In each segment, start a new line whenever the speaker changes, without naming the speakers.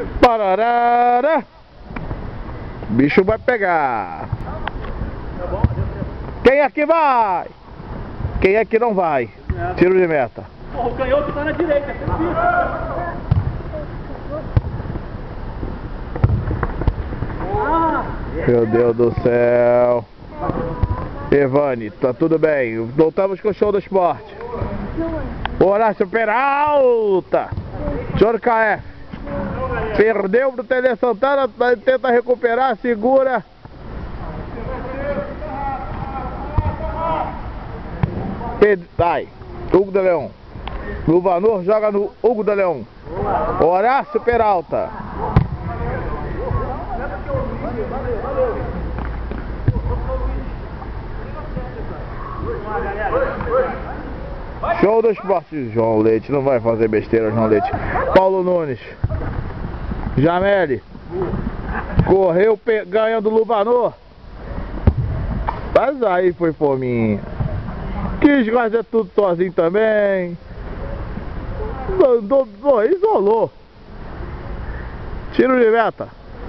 Pararara. Bicho vai pegar. Quem aqui vai? Quem aqui não vai? Tiro de meta.
Porra, o canhoto tá na direita, você não viu?
Meu Deus do céu. Evane, tá tudo bem. Voltamos com o show do esporte. Horácio Peralta. Senhor KF. Perdeu pro Tele Santana, tenta recuperar, segura. Vai, Hugo de Leão. Luvanor joga no Hugo de Leão. Horácio Peralta. Show do esporte. João Leite não vai fazer besteira, João Leite. Paulo Nunes. Jameli. Correu ganhando o Luvanor. Mas aí foi fominha. Quis fazer tudo sozinho também. Mandou, isolou. Tiro de meta.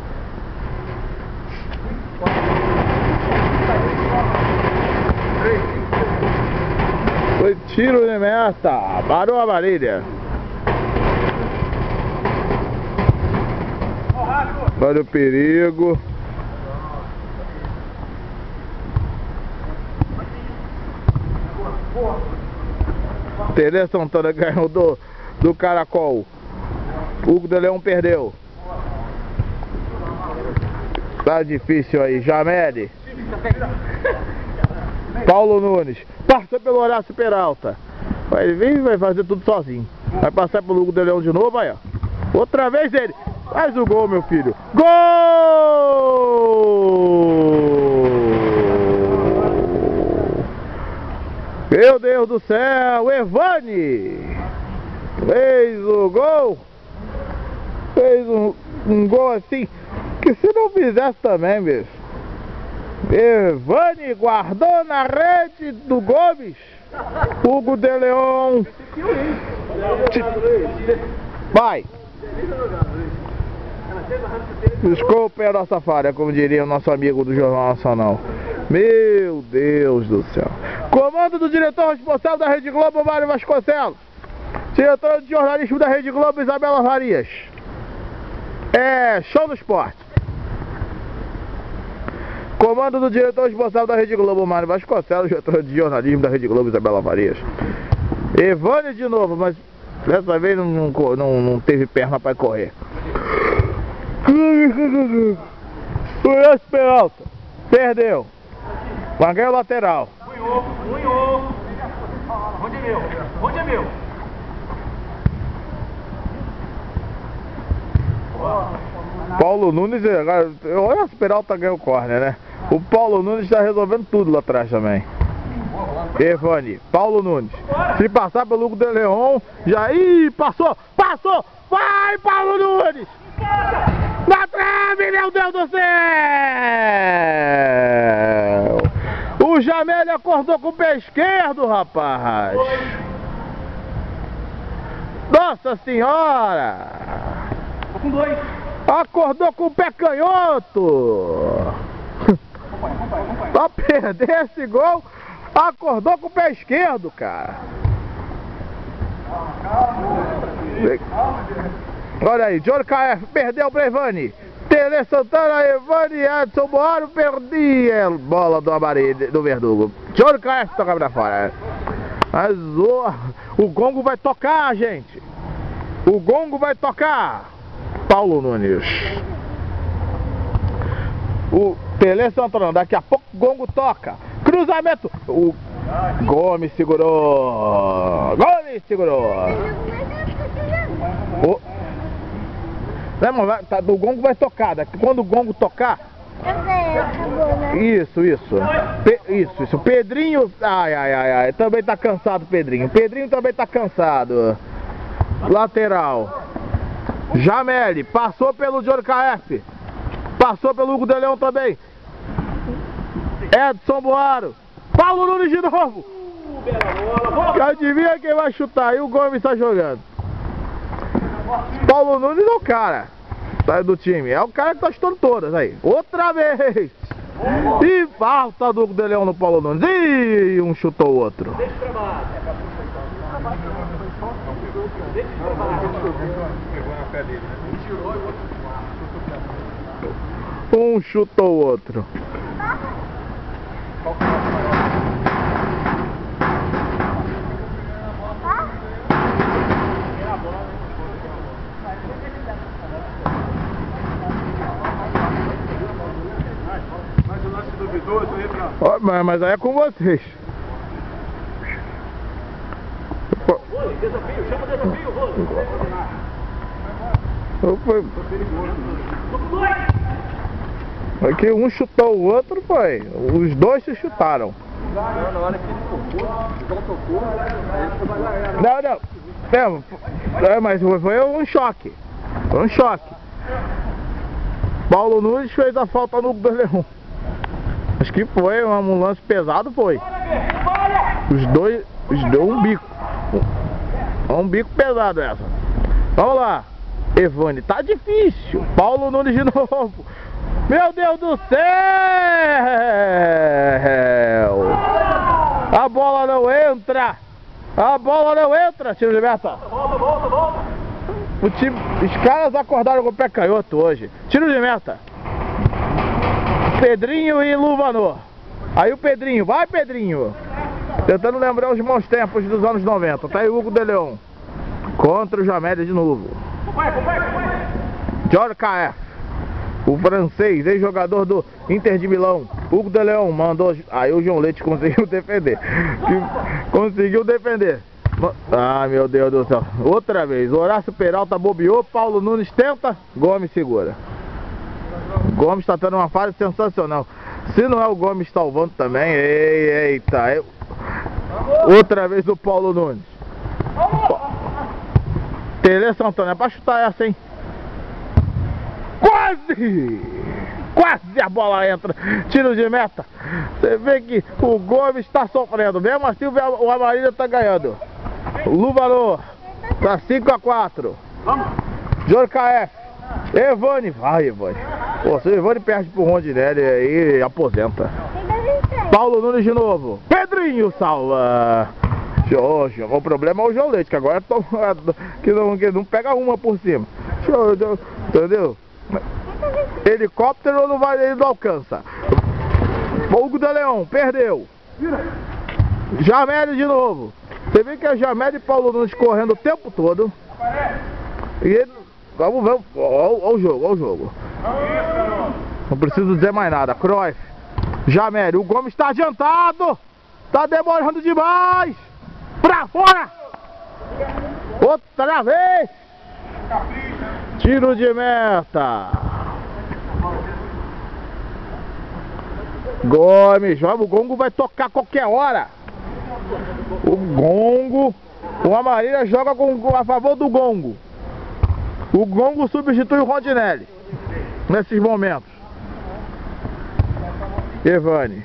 Foi tiro de meta. Parou a Marília. Olha o perigo. Tele Santana ganhou do Caracol. Hugo de Leão perdeu. Tá difícil aí. Jameli. Paulo Nunes. Passa pelo Horácio Peralta. Vai vir e vai fazer tudo sozinho. Vai passar pelo Hugo de Leão de novo, aí ó. Outra vez ele. Faz o gol, meu filho. Gol! Meu Deus do céu, Evane fez o gol. Fez um gol assim que se não fizesse também, bicho. Evane guardou na rede do Gomes. Hugo de Leão. Vai. Desculpe a nossa falha, como diria o nosso amigo do Jornal Nacional. Meu Deus do céu. Comando do diretor responsável da Rede Globo, Mário Vasconcelos. Diretor de jornalismo da Rede Globo, Isabela Farias. Show do esporte. Comando do diretor responsável da Rede Globo, Mário Vasconcelos. Diretor de jornalismo da Rede Globo, Isabela Farias. Evane de novo, mas dessa vez não teve perna para correr. Horácio Peralta perdeu. Mas ganhou o lateral.
Onde é meu? Onde é meu?
Paulo Nunes, agora, o Horácio Peralta ganhou o corner, né? O Paulo Nunes está resolvendo tudo lá atrás também. Evane, Paulo Nunes. Se passar pelo Hugo de Leão, já. Ih, passou! Passou! Vai, Paulo Nunes! Na trave, meu Deus do céu! O Jameli acordou com o pé esquerdo, rapaz! Nossa Senhora!
Tô com dois.
Acordou com o pé canhoto! Pra perder esse gol, acordou com o pé esquerdo, cara! Olha aí, Johnny KF perdeu pra Evane. Tele Santana, Evane, Edson Boaro, perdi a bola do Amarillo, do Verdugo. Johnny KF toca pra fora. Mas o gongo vai tocar, gente. O gongo vai tocar. Paulo Nunes. O Tele Santana, daqui a pouco o gongo toca. Cruzamento. O Gomes segurou. Gomes segurou. O gongo vai tocar. Quando o gongo tocar.
Acabou, né?
Isso. Isso. Pedrinho. Ai. Também tá cansado, Pedrinho. Pedrinho também tá cansado. Lateral. Jameli. Passou pelo Johnny KF. Passou pelo Hugo de Leão também. Edson Boaro. Paulo Nunes de novo. Adivinha quem vai chutar? E o Gomes tá jogando. Paulo Nunes é o cara. Sai do time. É o cara que tá chutando todas aí. Outra vez. E falta do De Leão no Paulo Nunes. E um chutou o outro.
Deixa pra baixo. Deixa pra baixo.
Pegou na pé dele, né? Tirou e o outro
Um chutou o outro.
Mas o lance duvidoso aí pra...
Ó, mas aí é com vocês.
Rose, desafio, chama o desafio, Rose.
Aqui um chutou o outro, foi. Os dois se chutaram.
Na hora que ele tocou, o João tocou, aí ele foi mais
Não. Mas foi um choque. Foi um choque. Paulo Nunes fez a falta no De Leão. Acho que foi um lance pesado, foi. Os dois deu um bico. Um bico pesado essa. Vamos lá. Evane, tá difícil. Paulo Nunes de novo. Meu Deus do céu! A bola não entra! A bola não entra, tiro de meta!
Volta.
Os caras acordaram com o pé canhoto hoje. Tiro de meta. Pedrinho e Luvanor. Aí o Pedrinho, vai Pedrinho! Tentando lembrar os bons tempos dos anos 90. Tá aí o Hugo De Leão. Contra o Jamel de novo. Jorge KF. O francês, ex-jogador do Inter de Milão, Hugo De Leão, mandou. Aí o João Leite conseguiu defender. Conseguiu defender. Ah, meu Deus do céu. Outra vez. Horácio Peralta bobeou. Paulo Nunes tenta. Gomes segura. Gomes está tendo uma fase sensacional. Se não é o Gomes salvando também. Eita. Outra vez o Paulo Nunes. Tele Santana. É pra chutar essa, hein? Quase a bola entra. Tiro de meta. Você vê que o Gomes está sofrendo. Mesmo assim o Amarília está ganhando. Luvanor tá 5-4. Jorge KF. Evane. Vai, Evane. Pô, se o Evane perde pro Rondinelli aí, aposenta. Paulo Nunes de novo. Pedrinho salva. O problema é o João Leite, que agora que não pega uma por cima. Entendeu? Helicóptero ele não alcança. Hugo De Leão, perdeu. Jamel de novo. Você vê que é Jamel e Paulo Nunes correndo o tempo todo. E ele. Vamos ver. Olha o jogo. Não preciso dizer mais nada. Cruyff. Jamel, o Gomes está adiantado. Tá demorando demais. Pra fora. Outra vez. Tiro de meta. Gomes, o gongo vai tocar qualquer hora. O gongo. O Amarília joga a favor do gongo. O gongo substitui o Rondinelli nesses momentos. Evane.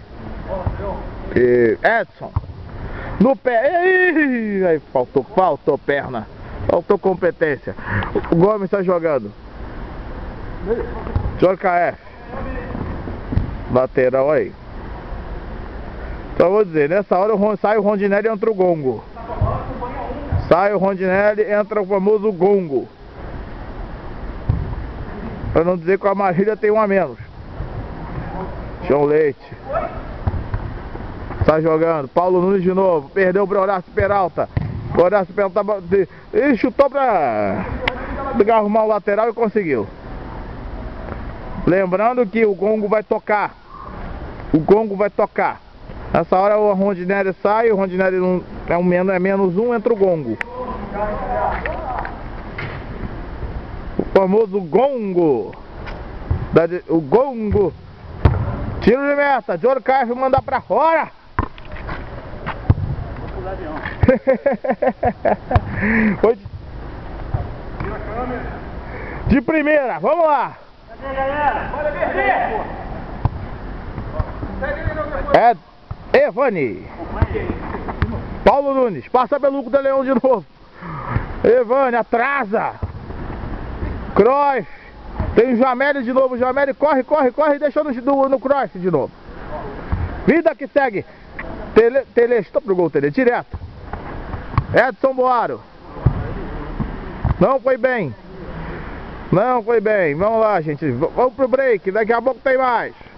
Edson. No pé. Aí faltou perna. Faltou competência. O Gomes está jogando. Jorge KF. Lateral aí. Então vou dizer, nessa hora sai o Rondinelli e entra o gongo. Sai o Rondinelli e entra o famoso gongo. Pra não dizer que a Amarília tem um a menos. João Leite. Está jogando. Paulo Nunes de novo. Perdeu para Horácio Peralta. O Horácio Peralta ele chutou para arrumar o lateral e conseguiu. Lembrando que o gongo vai tocar. O gongo vai tocar. Nessa hora o Rondinelli sai. O Rondinelli não, é menos um, entra o gongo. O famoso gongo. O gongo. Tiro de meta. Jorge KF manda pra fora. Foi de primeira, vamos lá. Evane. Paulo Nunes, passa pelo Hugo De Leão de novo. Evane, atrasa. Cruyff, Tem o Jamélio de novo, o Jamélio corre, corre, corre e deixou no cross de novo. Vida que segue. Tele, stop pro gol, Tele, direto. Edson Boaro. Não foi bem. Não foi bem. Vamos lá, gente. Vamos pro break. Daqui a pouco tem mais.